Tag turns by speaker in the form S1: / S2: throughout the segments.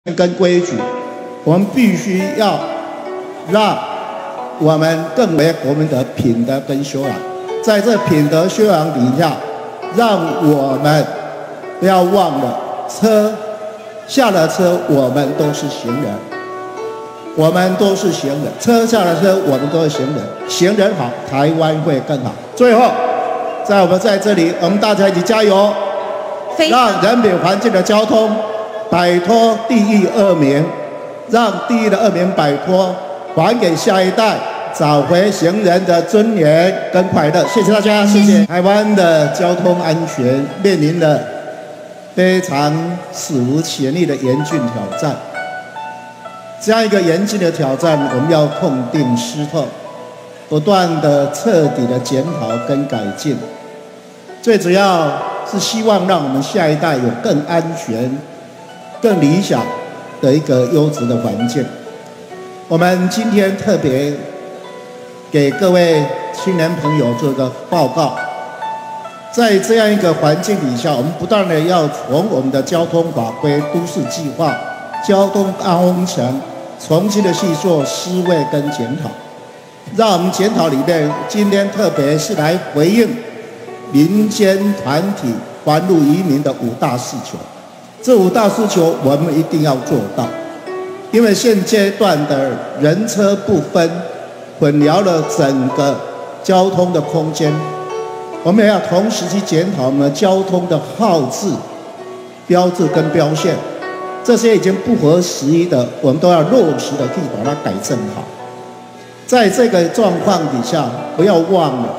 S1: 跟规矩，我们必须要让我们更为国民的品德跟修养。在这品德修养底下，让我们不要忘了下了车，我们都是行人，我们都是行人。车下了车，我们都是行人。行人好，台湾会更好。最后，我们在这里，我们大家一起加油，让人民环境的交通摆脱地狱恶名，让地狱的恶名摆脱，还给下一代，找回行人的尊严跟快乐。谢谢大家，谢谢。台湾的交通安全面临了非常史无前例的严峻挑战。这样一个严峻的挑战，我们要痛定思痛，不断的彻底的检讨跟改进。最主要是希望让我们下一代有更安全、更理想的一个优质的环境。我们今天特别给各位青年朋友做个报告，在这样一个环境底下，我们不断的要从我们的交通法规、都市计划、交通工程重新的去做思维跟检讨。让我们检讨里面，今天特别是来回应民间团体还路移民的5大诉求。这5大诉求我们一定要做到，因为现阶段的人车不分，混淆了整个交通的空间。我们也要同时去检讨我们交通的号志、标志跟标线，这些已经不合时宜的，我们都要落实的去把它改正好。在这个状况底下，不要忘了，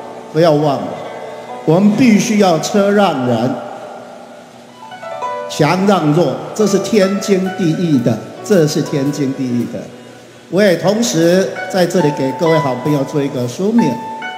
S1: 我们必须要车让人，强让弱，这是天经地义的，我也同时在这里给各位好朋友做一个说明：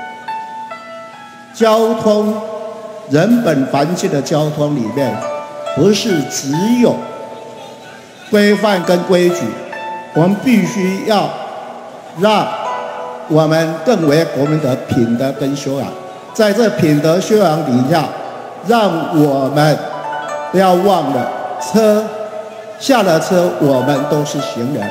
S1: 交通人本环境的交通里面，不是只有规范跟规矩，我们必须要让我们更为国民的品德跟修养。在这品德修养底下，让我们不要忘了下了车，我们都是行人，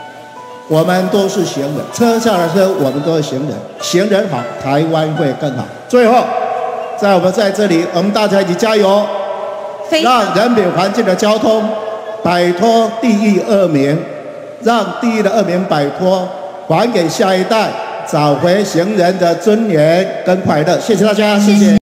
S1: 车下了车，我们都是行人。行人好，台湾会更好。最后，我们在这里，我们大家一起加油，让人民环境的交通摆脱地狱恶名，让地狱的恶名摆脱，还给下一代，找回行人的尊严跟快乐。谢谢大家，谢谢。